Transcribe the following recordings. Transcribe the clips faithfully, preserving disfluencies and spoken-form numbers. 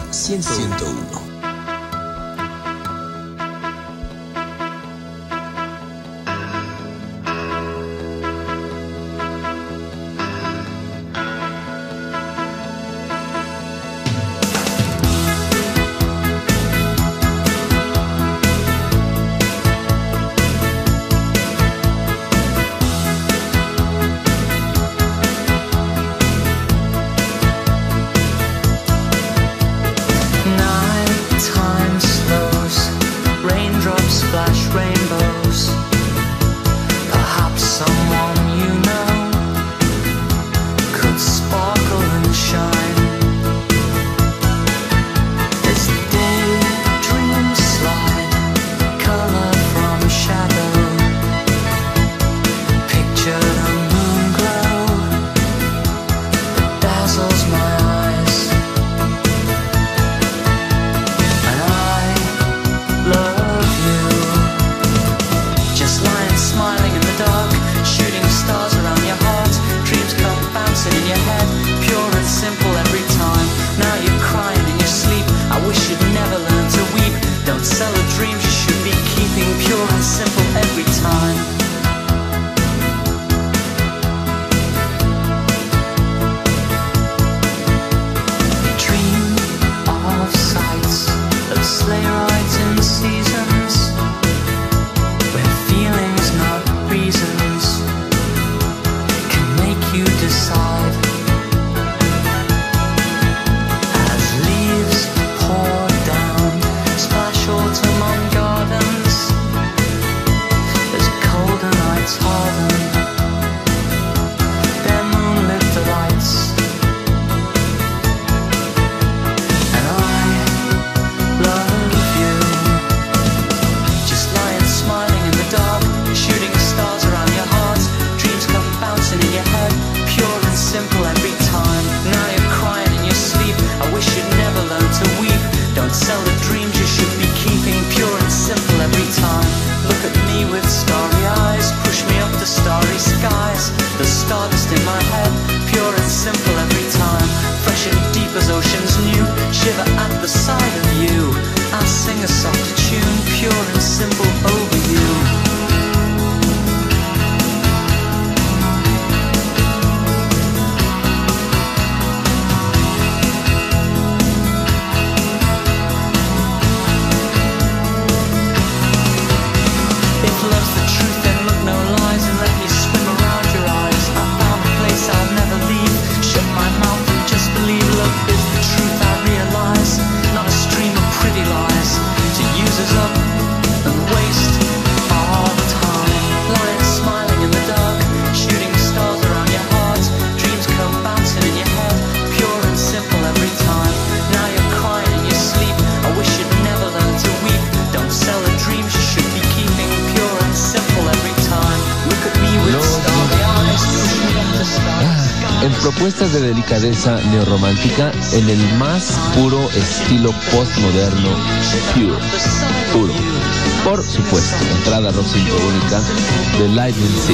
ciento uno. Splash rainbows. Perhaps someone you know could sparkle and shine. This daydream slide, color from shadow. Picture the moon glow that dazzles my eyes. And I love you. Smiling in the dark, shooting stars around your heart. Dreams come bouncing in your head, pure and simple every time. Now you're crying in your sleep. I wish you'd never learn to weep. Don't sell the dreams you should be keeping, pure and simple every time. Dream of sights, of sleigh rides in seasons, where feelings not reasons can make you decide. As leaves pour down, splash autumn on gardens, as colder nights harden their moonlit delights. And I love you, just lying smiling in the dark, shooting stars around your heart. Dreams come bouncing in your head, pure and simple every time. Now you're crying in your sleep. I wish you'd never learn to weep. Don't sell the dreams you should be keeping, pure and simple every time. Look at me with starry eyes, push me up to starry skies. The stardust in my head, pure and simple every time. Fresh and deep as oceans new, shiver at the sight of you. I'll sing a soft tune, pure and simple over you. En propuestas de delicadeza neorromántica en el más puro estilo postmoderno, pure, puro. Por supuesto, entrada rock sinfónica de Lightning Seed.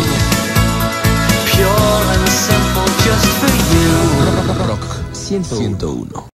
Pure and simple just for you. Rock ciento uno.